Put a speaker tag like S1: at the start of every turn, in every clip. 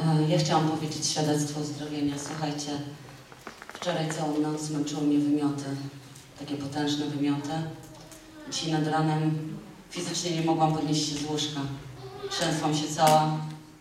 S1: Ja chciałam powiedzieć świadectwo uzdrowienia. Słuchajcie, wczoraj całą noc zmęczyły mnie wymioty, takie potężne wymioty. Dzisiaj nad ranem fizycznie nie mogłam podnieść się z łóżka. Trzęsłam się cała.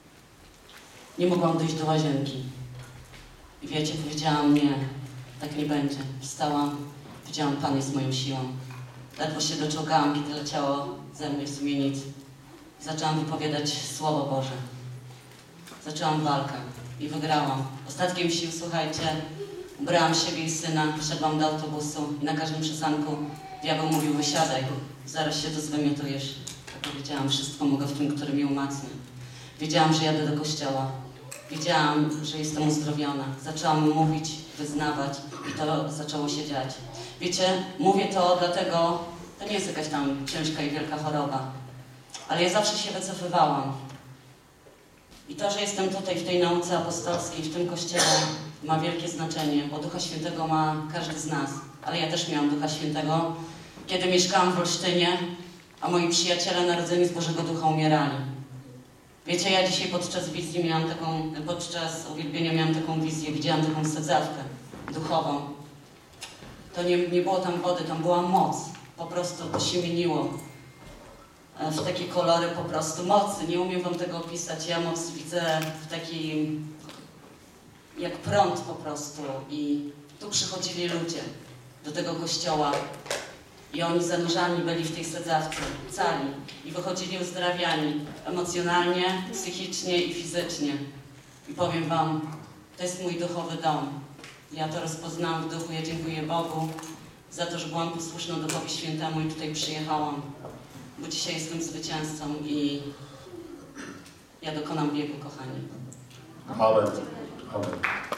S1: Nie mogłam dojść do łazienki. I wiecie, powiedziałam, nie, tak nie będzie. Wstałam, powiedziałam, Pan jest moją siłą. Ledwo się doczołgałam, kiedy leciało ze mnie w sumie nic. Zaczęłam wypowiadać Słowo Boże. Zaczęłam walkę i wygrałam. Ostatkiem sił, słuchajcie, ubrałam siebie i syna, wszedłam do autobusu i na każdym przystanku diabeł mówił, wysiadaj, zaraz się tu zwymiotujesz. Ja powiedziałam, wszystko mogę w tym, który mnie umacnia. Wiedziałam, że jadę do kościoła. Wiedziałam, że jestem uzdrowiona. Zaczęłam mówić, wyznawać i to zaczęło się dziać. Wiecie, mówię to dlatego, to nie jest jakaś tam ciężka i wielka choroba, ale ja zawsze się wycofywałam. I to, że jestem tutaj w tej nauce apostolskiej, w tym kościele, ma wielkie znaczenie, bo Ducha Świętego ma każdy z nas. Ale ja też miałam Ducha Świętego, kiedy mieszkałam w Olsztynie, a moi przyjaciele narodzeni z Bożego Ducha umierali. Wiecie, ja dzisiaj podczas uwielbienia miałam taką wizję, widziałam taką sadzawkę duchową. To nie było tam wody, tam była moc. Po prostu to się mieniło w takie kolory po prostu mocy. Nie umiem wam tego opisać. Ja moc widzę w takim, jak prąd po prostu. I tu przychodzili ludzie do tego kościoła i oni zanurzani byli w tej sadzawce, cali. I wychodzili uzdrawiani emocjonalnie, psychicznie i fizycznie. I powiem wam, to jest mój duchowy dom. Ja to rozpoznałam w duchu. Ja dziękuję Bogu za to, że byłam posłuszna Duchowi Świętemu i tutaj przyjechałam. Bo dzisiaj jestem zwycięzcą i ja dokonam biegu, kochani.
S2: Amen. Amen.